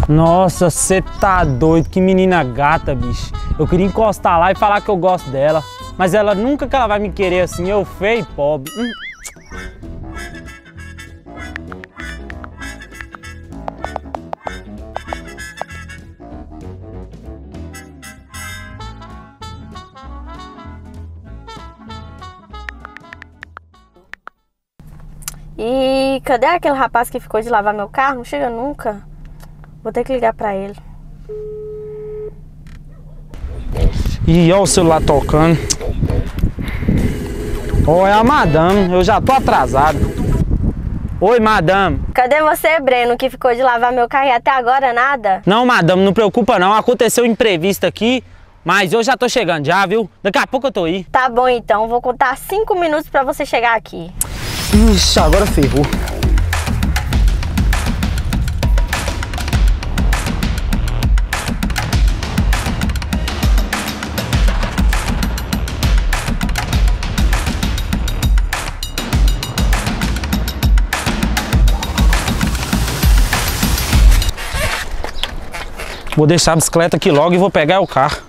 Nossa, você tá doido, que menina gata, bicho. Eu queria encostar lá e falar que eu gosto dela. Mas ela nunca que ela vai me querer assim, eu feio e pobre. E cadê aquele rapaz que ficou de lavar meu carro? Não chega nunca. Vou ter que ligar pra ele. Ih, olha o celular tocando. Ó, é a madame, eu já tô atrasado. Oi, madame. Cadê você, Breno, que ficou de lavar meu carro e até agora nada? Não, madame, não preocupa não. Aconteceu um imprevisto aqui, mas eu já tô chegando já, viu? Daqui a pouco eu tô aí. Tá bom então, vou contar 5 minutos pra você chegar aqui. Ixi, agora ferrou. Vou deixar a bicicleta aqui logo e vou pegar o carro.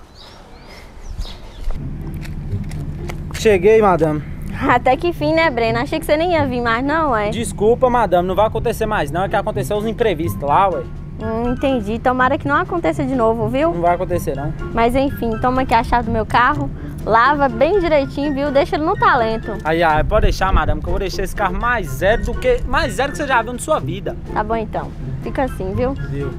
Cheguei, madame. Até que fim, né, Breno? Achei que você nem ia vir mais, não, ué. Desculpa, madame, não vai acontecer mais não, é que aconteceu uns imprevistos lá, ué. Entendi. Tomara que não aconteça de novo, viu? Não vai acontecer, não. Mas enfim, toma aqui a chave do meu carro, lava bem direitinho, viu? Deixa ele no talento. Aí, pode deixar, madame, que eu vou deixar esse carro mais zero que você já viu na sua vida. Tá bom, então. Fica assim, viu? Viu?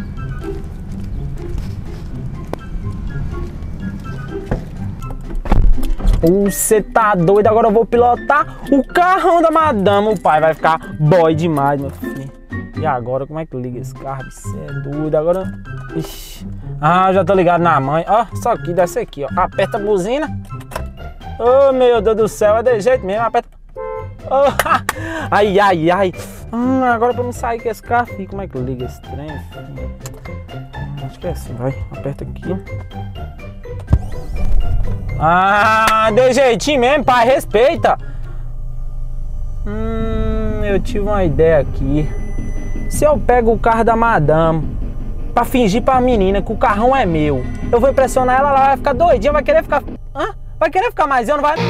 Você tá doido? Agora eu vou pilotar o carrão da madame. O pai vai ficar boy demais, meu filho. E agora, como é que liga esse carro? Você é doido. Agora... Ixi. Já tô ligado na mãe. Ó, só aqui, desce aqui, ó. Aperta a buzina. Oh, meu Deus do céu. É de jeito mesmo. Aperta. Oh, ai. Agora pra não sair com esse carro, filho. Como é que liga esse trem, filho? Acho que é assim, vai. Aperta aqui. De jeitinho mesmo, pai, respeita. Eu tive uma ideia aqui. Se eu pego o carro da madame pra fingir pra menina que o carrão é meu, eu vou impressionar ela, ela vai ficar doidinha, vai querer ficar... Vai querer ficar mais eu, não vai...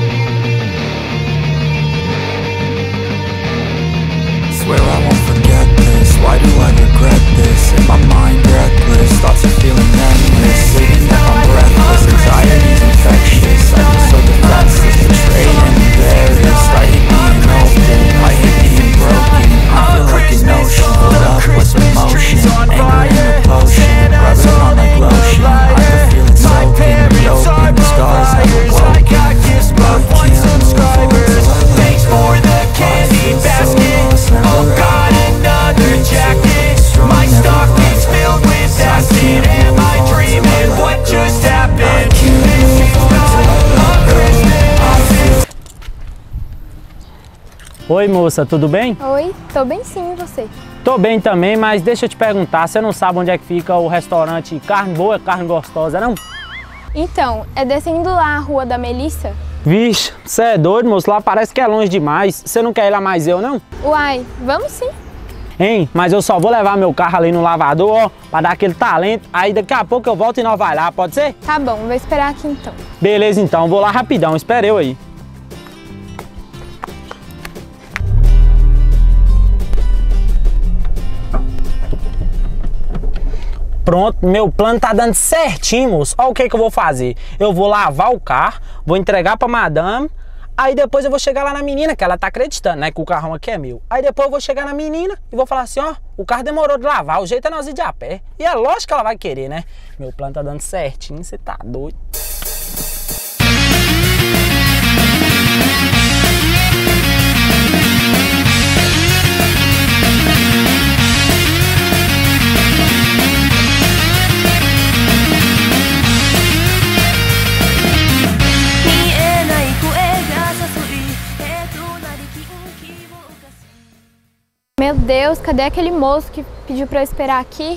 Swear I won't forget this. Why do I regret this? In my mind reckless, thoughts are feeling endless. Leaving like I'm breathless, anxiety's infectious. I feel so defenseless, betrayed and embarrassed. I hate being open, I hate being broken. I feel like an ocean, filled up with emotion. Anger in a potion, rubbing on like lotion. I can feel it soaking, reopen. The scars never woken. But I can't move on till I Thanks for the candy basket. Oh God, another jacket. My stocking's filled with acid. Am I dreaming? What just happened? This is not a Christmas. Oi, moça, tudo bem? Oi, tô bem sim, e você? Tô bem também, mas deixa eu te perguntar, você não sabe onde é que fica o restaurante Carne Boa, Carne Gostosa, não? Então, é descendo lá a rua da Melissa? Vixe, você é doido, moço, lá parece que é longe demais. Você não quer ir lá mais eu, não? Uai, vamos sim. Hein, mas eu só vou levar meu carro ali no lavador, ó, pra dar aquele talento. Aí daqui a pouco eu volto e nós vai lá, pode ser? Tá bom, vou esperar aqui então. Beleza, então, vou lá rapidão, espera eu aí. Pronto, meu plano tá dando certinho, moço. Olha o que eu vou fazer. Eu vou lavar o carro, vou entregar pra madame, aí depois eu vou chegar lá na menina, que ela tá acreditando, né, que o carrão aqui é meu. Aí depois eu vou chegar na menina e vou falar assim, ó, o carro demorou de lavar, o jeito é nós ir de a pé. E é lógico que ela vai querer, né? Meu plano tá dando certinho, você tá doido. Meu Deus, cadê aquele moço que pediu pra eu esperar aqui?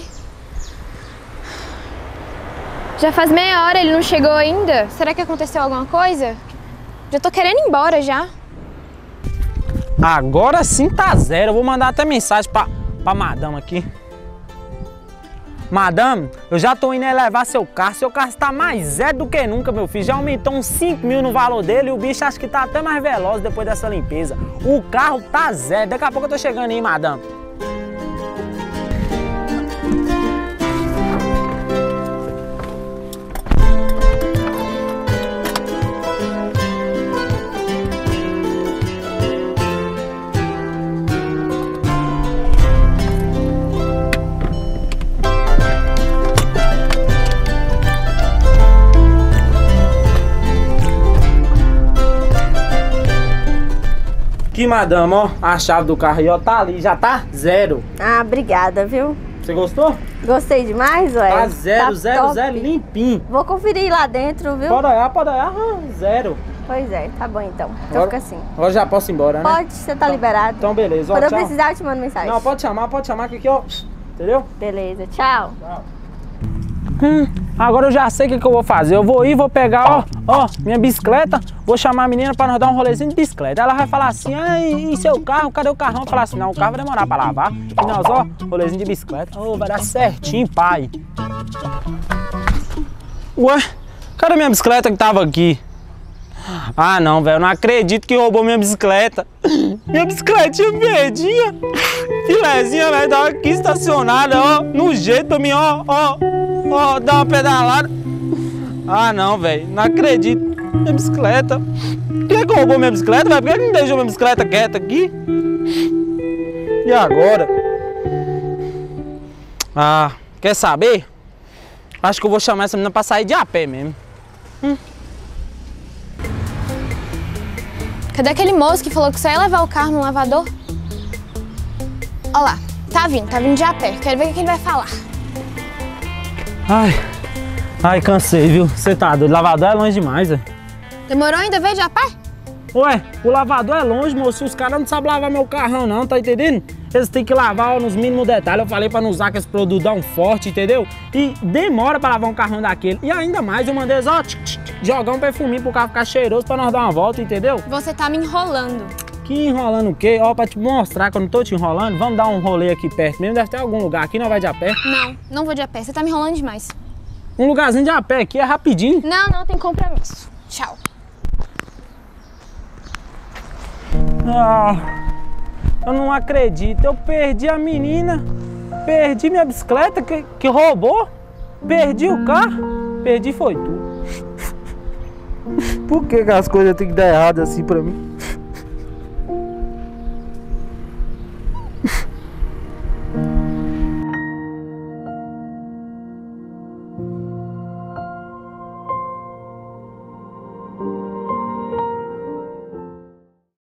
Já faz meia hora, ele não chegou ainda. Será que aconteceu alguma coisa? Já tô querendo ir embora já. Agora sim tá zero. Eu vou mandar até mensagem pra madame aqui. Madame, eu já tô indo levar seu carro está mais zero do que nunca, meu filho. Já aumentou uns 5 mil no valor dele e o bicho acho que tá até mais veloz depois dessa limpeza. O carro tá zero, daqui a pouco eu tô chegando aí, madame. Aqui, madame, ó, a chave do carro aí, ó, tá ali, já tá zero. Ah, obrigada, viu? Você gostou? Gostei demais, ué. Tá zero, Tá zero, top. zero, limpinho. Vou conferir lá dentro, viu? Pode olhar, zero. Pois é, tá bom então. Então Agora- fica assim. Agora já posso ir embora, né? Pode, você tá liberado. Então, beleza, ó, Quando eu tchau. precisar, eu te mando mensagem. Não, pode chamar que aqui, ó, entendeu? Beleza, tchau. Agora eu já sei o que eu vou fazer. Eu vou ir, vou pegar, ó, minha bicicleta, vou chamar a menina pra nós dar um rolezinho de bicicleta. Ela vai falar assim, e seu carro, cadê o carrão? Eu falar assim, não, o carro vai demorar pra lavar. E nós, ó, rolezinho de bicicleta. Ô, vai dar certinho, pai. Ué, cadê minha bicicleta que tava aqui? Ah, não, velho, não acredito que roubou minha bicicleta. Minha bicicletinha verdinha. Filezinha, velho, tava aqui estacionada, ó, no jeito pra mim, ó, dar uma pedalada. Ah, não, velho, não acredito. Minha bicicleta. Quem é que roubou minha bicicleta, velho? Por que não deixou minha bicicleta quieta aqui? E agora? Ah, quer saber? Acho que eu vou chamar essa menina pra sair de a pé mesmo. Cadê aquele moço que falou que só ia levar o carro no lavador? Ó lá, tá vindo de a pé. Quero ver o que ele vai falar. Ai, cansei, viu? Você tá doido, o lavador é longe demais, velho. Demorou ainda ver de a pé? Ué, o lavador é longe, moço. Os caras não sabem lavar meu carrão, não, tá entendendo? Eles têm que lavar ó, nos mínimos detalhes. Eu falei pra não usar aqueles produtão forte, entendeu? E demora pra lavar um carrão daquele. E ainda mais, eu mandei só jogar um perfuminho pro carro ficar cheiroso pra nós dar uma volta, entendeu? Você tá me enrolando. Que enrolando o quê? Ó, pra te mostrar que eu não tô te enrolando, vamos dar um rolê aqui perto mesmo. Deve ter algum lugar aqui, não vai de a pé. Não vou de a pé. Você tá me enrolando demais. Um lugarzinho de a pé aqui é rapidinho. Não, tem compromisso. Tchau. Ah, eu não acredito. Eu perdi a menina. Perdi minha bicicleta que roubou. Perdi o carro. Perdi foi tu. Por que as coisas têm que dar errado assim pra mim?